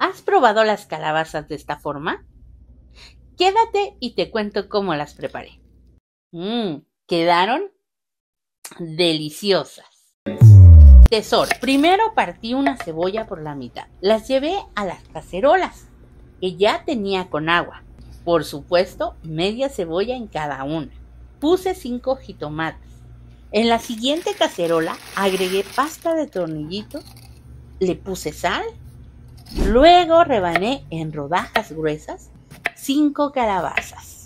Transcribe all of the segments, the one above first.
¿Has probado las calabazas de esta forma? Quédate y te cuento cómo las preparé. Quedaron deliciosas. Tesoro, primero partí una cebolla por la mitad. Las llevé a las cacerolas, que ya tenía con agua. Por supuesto, media cebolla en cada una. Puse 5 jitomates. En la siguiente cacerola agregué pasta de tornillitos, le puse sal, luego rebané en rodajas gruesas 5 calabazas.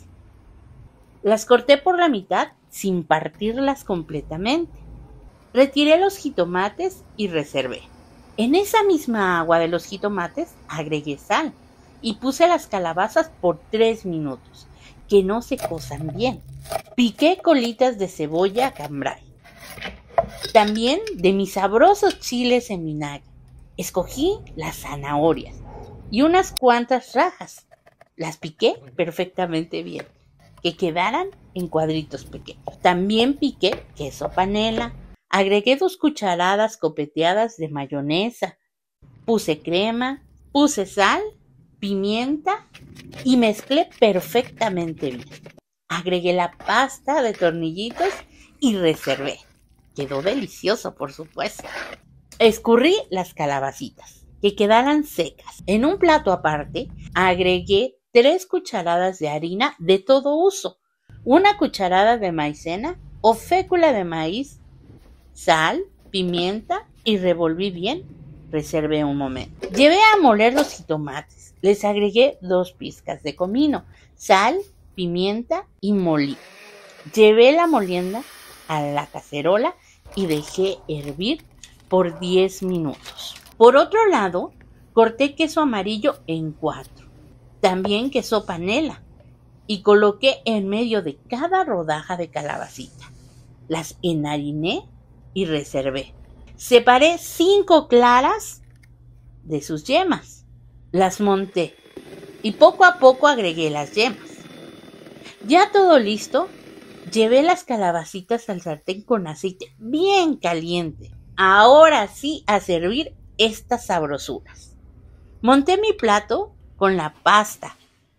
Las corté por la mitad sin partirlas completamente. Retiré los jitomates y reservé. En esa misma agua de los jitomates agregué sal y puse las calabazas por 3 minutos, que no se cosan bien. Piqué colitas de cebolla cambray. También de mis sabrosos chiles en vinagre. Escogí las zanahorias y unas cuantas rajas. Las piqué perfectamente bien, que quedaran en cuadritos pequeños. También piqué queso panela. Agregué 2 cucharadas copeteadas de mayonesa. Puse crema, puse sal, pimienta y mezclé perfectamente bien. Agregué la pasta de tornillitos y reservé. Quedó delicioso, por supuesto. Escurrí las calabacitas, que quedaran secas. En un plato aparte, agregué 3 cucharadas de harina de todo uso, 1 cucharada de maicena o fécula de maíz, sal, pimienta y revolví bien. Reservé un momento. Llevé a moler los jitomates. Les agregué 2 pizcas de comino, sal, pimienta y molí. Llevé la molienda a la cacerola y dejé hervir por 10 minutos. Por otro lado, corté queso amarillo en 4, también queso panela, y coloqué en medio de cada rodaja de calabacita. Las enhariné y reservé. Separé 5 claras de sus yemas. Las monté y poco a poco agregué las yemas. Ya todo listo, llevé las calabacitas al sartén con aceite bien caliente. Ahora sí a servir estas sabrosuras. Monté mi plato con la pasta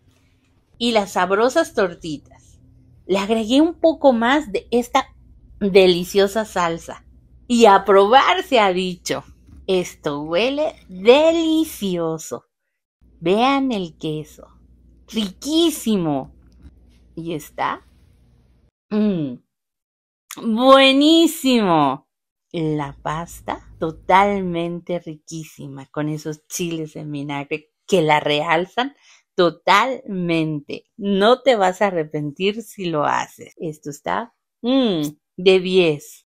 y las sabrosas tortitas. Le agregué un poco más de esta deliciosa salsa. Y a probar se ha dicho. Esto huele delicioso. Vean el queso. Riquísimo. Y está buenísimo. La pasta totalmente riquísima con esos chiles en vinagre que la realzan totalmente. No te vas a arrepentir si lo haces. Esto está de 10.